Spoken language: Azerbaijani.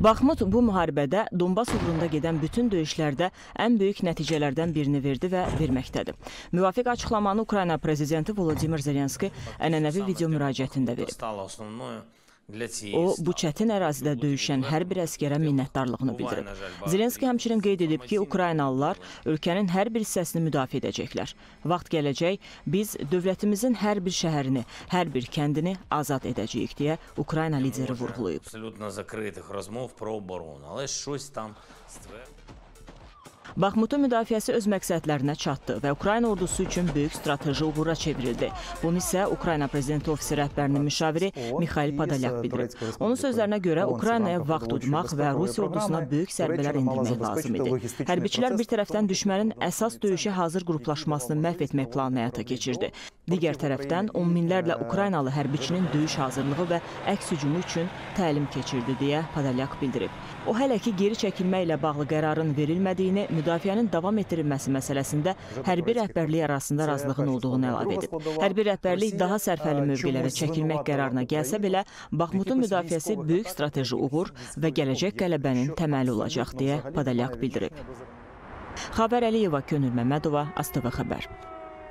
Baxmut bu müharibədə Donbas uğrunda gedən bütün döyüşlərdə ən böyük nəticələrdən birini verdi və verməkdədir. Müvafiq açıqlamanı Ukrayna prezidenti Volodymyr Zelenski ənənəvi video müraciətində verib. O, bu çətin ərazidə döyüşən hər bir əskərə minnətdarlığını bildirib. Zelenski həmçinin qeyd edib ki, Ukraynalılar ölkənin hər bir hissəsini müdafiə edəcəklər. Vaxt gələcək, biz dövlətimizin hər bir şəhərini, hər bir kəndini azad edəcəyik deyə Ukrayna lideri vurğulayıb. Baxmutun müdafiəsi öz məqsədlərinə çatdı və Ukrayna ordusu üçün böyük strateji uğura çevrildi. Bunu isə Ukrayna prezidenti ofisi rəhbərinin müşaviri Mikhail Podolyak bildirib. Onun sözlərinə görə Ukraynaya vaxt udmaq və Rusiya ordusuna böyük zərbələr endirmək lazım idi. Hərbiçilər bir tərəfdən düşmənin əsas döyüşə hazır qruplaşmasını məhv etmək planını həyata keçirdi. Digər tərəfdən on minlərlə Ukraynalı hərbiçinin döyüş hazırlığı və əks hücumu üçün təlim keçirdi deyə Podolyak bildirib. O hələ ki geri çəkilməklə bağlı qərarın verilmədiyini, müdafiənin davam etdirilməsi məsələsində hərbi rəhbərlik arasında razılığın olduğunu əlavə edib. Hərbi rəhbərlik daha sərfəli mövqelərə çəkilmək qərarına gəlsə belə, Baxmutun müdafiəsi böyük strateji uğur və gələcək qələbənin təməli olacaq deyə Podolyak bildirib. Xavər Əliyeva, Könül Məmmədova, ASTV Xəbər.